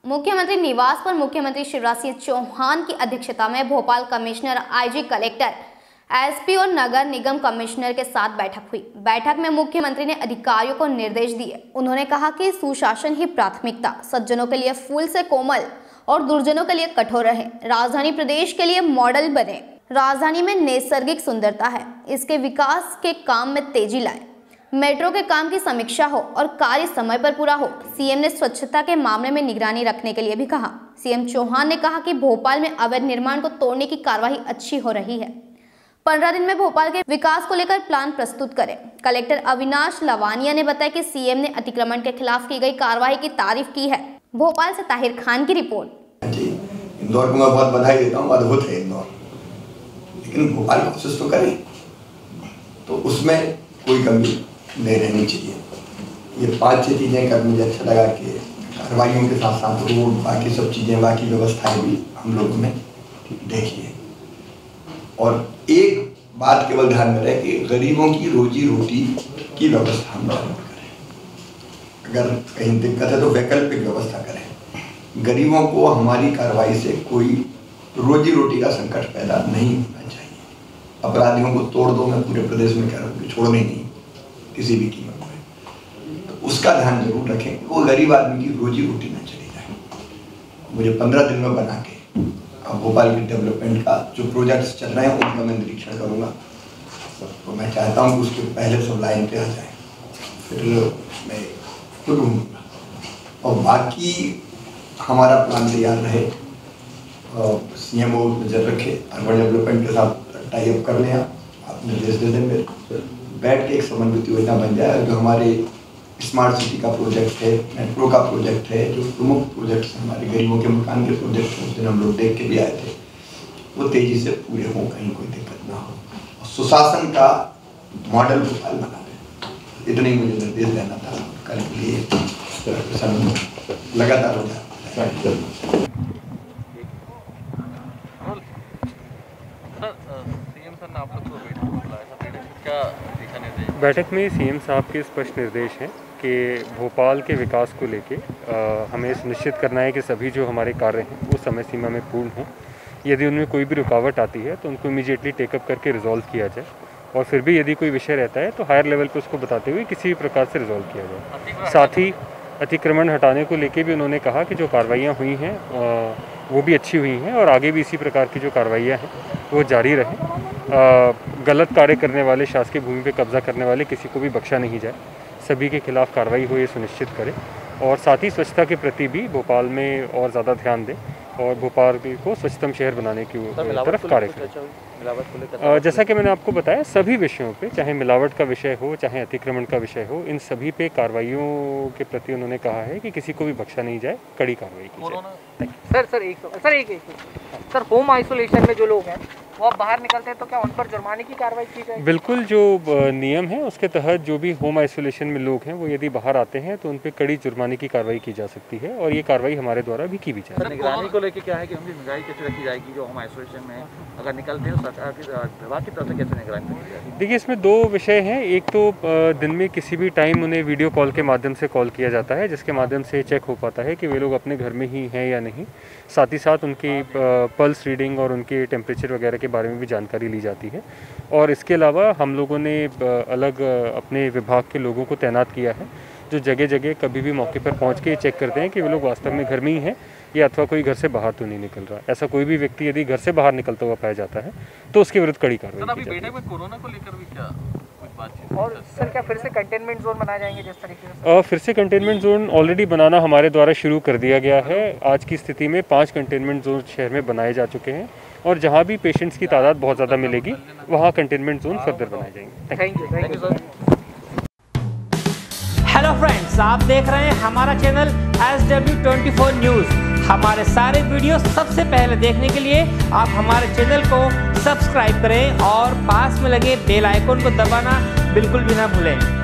मुख्यमंत्री निवास पर मुख्यमंत्री शिवराज सिंह चौहान की अध्यक्षता में Bhopal commissioner, IG, collector, SP और नगर निगम कमिश्नर के साथ बैठक हुई। बैठक में मुख्यमंत्री ने अधिकारियों को निर्देश दिए। उन्होंने कहा कि सुशासन ही प्राथमिकता, सज्जनों के लिए फूल से कोमल और दुर्जनों के लिए कठोर रहे। राजधानी प्रदेश के लिए मॉडल बने। राजधानी में नैसर्गिक सुंदरता है, इसके विकास के काम में तेजी लाए। मेट्रो के काम की समीक्षा हो और कार्य समय पर पूरा हो। सीएम ने स्वच्छता के मामले में निगरानी रखने के लिए भी कहा। सीएम चौहान ने कहा कि भोपाल में अवैध निर्माण को तोड़ने की कार्यवाही अच्छी हो रही है। 15 दिन में भोपाल के विकास को लेकर प्लान प्रस्तुत करें। कलेक्टर अविनाश लवानिया ने बताया कि सीएम ने अतिक्रमण के खिलाफ की गई कार्रवाई की तारीफ की है। भोपाल से ताहिर खान की रिपोर्ट। इंदौर को मैं बहुत बधाई देता हूँ, अद्भुत है इंदौर, लेकिन भोपाल कोशिश तो करें, तो उसमें कोई कमी नहीं रहनी चाहिए। ये 5-6 चीज़ें कर मुझे अच्छा लगा कि कार्रवाइयों के साथ साथ रोड, बाकी सब चीज़ें, बाकी व्यवस्थाएं भी हम लोगों ने देखी है। और एक बात केवल ध्यान में रहे कि गरीबों की रोजी रोटी की व्यवस्था हम लोग करें। अगर कहीं दिक्कत है तो वैकल्पिक व्यवस्था करें। गरीबों को हमारी कार्रवाई से कोई रोजी रोटी का संकट पैदा नहीं होना चाहिए। अपराधियों को तोड़ दो, मैं पूरे प्रदेश में कह रहा हूँ, छोड़ने नहीं किसी भी कीमत में, तो उसका ध्यान जरूर रखें। वो गरीब आदमी की रोजी रोटी न चली जाए। मुझे 15 दिन में बना के अब भोपाल की डेवलपमेंट का जो प्रोजेक्ट्स चल रहे हैं उनका मैं निरीक्षण करूँगा। तो मैं चाहता हूँ कि उसके पहले सब लाइन पे आ जाए, फिर मैं खुद हूँगा। और बाकी हमारा प्लान तैयार रहे, सीएमओ नजर रखे, अर्बन डेवलपमेंट के साथ टाई अप कर लें, आप निर्देश दे दें, मेरे बैठ के एक समन्वित योजना बन जाए। जो हमारे स्मार्ट सिटी का प्रोजेक्ट है, मेट्रो का प्रोजेक्ट है, जो प्रमुख प्रोजेक्ट्स हमारे गरीबों के मकान के प्रोजेक्ट हैं, उस दिन हम लोग देख के भी आए थे, वो तेजी से पूरे हों, कहीं कोई दिक्कत ना हो। और सुशासन का मॉडल भोपाल बना दें, इतने ही मुझे निर्देश देना था। कल के लिए लगातार हो जाए। बैठक में सीएम साहब के स्पष्ट निर्देश हैं कि भोपाल के विकास को लेके हमें सुनिश्चित करना है कि सभी जो हमारे कार्य हैं वो समय सीमा में पूर्ण हों। यदि उनमें कोई भी रुकावट आती है तो उनको इमीडिएटली टेकअप करके रिजॉल्व किया जाए, और फिर भी यदि कोई विषय रहता है तो हायर लेवल पे उसको बताते हुए किसी भी प्रकार से रिजॉल्व किया जाए। साथ ही अतिक्रमण हटाने को लेके भी उन्होंने कहा कि जो कार्रवाइयाँ हुई हैं वो भी अच्छी हुई हैं और आगे भी इसी प्रकार की जो कार्रवाइयाँ हैं वो जारी रहें। गलत कार्य करने वाले, शासकीय भूमि पे कब्जा करने वाले किसी को भी बख्शा नहीं जाए। सभी के खिलाफ कार्रवाई हो, ये सुनिश्चित करें। और साथ ही स्वच्छता के प्रति भी भोपाल में और ज़्यादा ध्यान दें और भोपाल को स्वच्छतम शहर बनाने की तरफ कार्य करें। जैसा कि मैंने आपको बताया, सभी विषयों पे, चाहे मिलावट का विषय हो, चाहे अतिक्रमण का विषय हो, इन सभी पे कार्रवाइयों के प्रति उन्होंने कहा है कि किसी को भी बख्शा नहीं जाए, कड़ी कार्रवाई की जाए। सर होम आइसोलेशन में जो लोग हैं वो अब बाहर निकलते हैं तो क्या उन पर जुर्माने की कार्रवाई की जाएगी? बिल्कुल, जो नियम है उसके तहत जो भी होम आइसोलेशन में लोग हैं वो यदि बाहर आते हैं तो उन पर कड़ी जुर्माने की कार्रवाई की जा सकती है, और ये कार्रवाई हमारे द्वारा भी की भी जाएगी। निगरानी को लेकर क्या है कि उनकी निगरानी कैसे रखी जाएगी? जो होम आइसोलेशन में अगर निकलते हैं तो सरकार की विभाग की तरफ से कैसे निगरानी रखी जाएगी? देखिए, इसमें 2 विषय हैं। एक तो दिन में किसी भी टाइम उन्हें वीडियो कॉल के माध्यम से कॉल किया जाता है, जिसके माध्यम से चेक हो पाता है कि वे लोग अपने घर में ही हैं या नहीं। साथ ही साथ उनकी पल्स रीडिंग और उनके टेम्परेचर वगैरह के बारे में भी जानकारी ली जाती है। और इसके अलावा हम लोगों ने अलग अपने विभाग के लोगों को तैनात किया है, जो जगह जगह कभी भी मौके पर पहुंच के चेक करते हैं कि वे लोग वास्तव में घर में ही हैं या अथवा कोई घर से बाहर तो नहीं निकल रहा। ऐसा कोई भी व्यक्ति यदि घर से बाहर निकलता हुआ पाया जाता है तो उसके विरुद्ध कड़ी कार्रवाई की जाती है। कोरोना को लेकर भी क्या कुछ बातचीत? और सर क्या फिर से कंटेनमेंट जोन बनाए जाएंगे जिस तरीके से? फिर से कंटेनमेंट जोन ऑलरेडी बनाना हमारे द्वारा शुरू कर दिया गया है। आज की स्थिति में 5 कंटेनमेंट जोन शहर में बनाए जा चुके हैं, और जहां भी पेशेंट्स की तादाद बहुत ज़्यादा मिलेगी वहां कंटेनमेंट जोन फर्दर बनाए जाएंगे। Thank you sir. Hello friends, आप देख रहे हैं हमारा चैनल SW24 न्यूज़। हमारे सारे वीडियो सबसे पहले देखने के लिए आप हमारे चैनल को सब्सक्राइब करें और पास में लगे बेल आइकन को दबाना बिल्कुल भी ना भूलें।